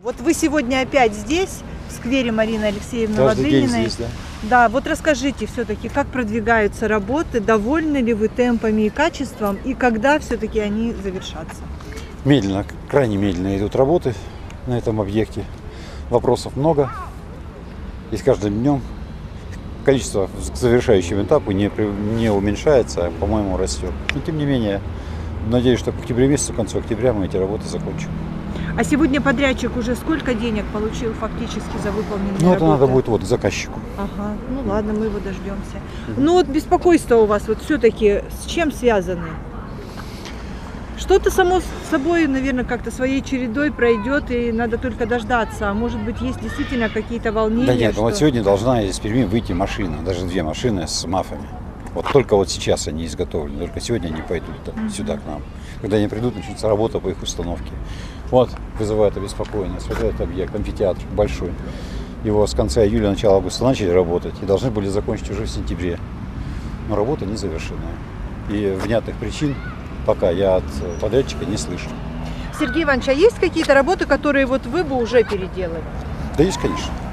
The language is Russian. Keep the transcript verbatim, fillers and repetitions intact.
Вот вы сегодня опять здесь, в сквере Марины Алексеевны Каждый день Ладыниной. здесь, да. Да, вот расскажите все-таки, как продвигаются работы, довольны ли вы темпами и качеством, и когда все-таки они завершатся? Медленно, крайне медленно идут работы на этом объекте. Вопросов много. И с каждым днем количество к завершающему этапу не, не уменьшается, а, по-моему, растет. Но тем не менее, надеюсь, что к октябрю месяцу, к концу октября мы эти работы закончим. А сегодня подрядчик уже сколько денег получил фактически за выполненные Ну, это работы? надо будет вот к заказчику. Ага, ну ладно, мы его дождемся. Ну вот беспокойство у вас вот все-таки с чем связаны? Что-то само собой, наверное, как-то своей чередой пройдет, и надо только дождаться. А может быть, есть действительно какие-то волнения? Да нет, что... ну вот сегодня должна из Перми выйти машина, даже две машины с мафами. Вот только вот сейчас они изготовлены, только сегодня они пойдут mm-hmm. сюда к нам. Когда они придут, начнется работа по их установке. Вот, вызывает обеспокоенность. Вот этот объект, амфитеатр большой. Его с конца июля, начала августа начали работать и должны были закончить уже в сентябре. Но работа не завершена. И внятных причин пока я от подрядчика не слышу. Сергей Иванович, а есть какие-то работы, которые вот вы бы уже переделали? Да есть, конечно.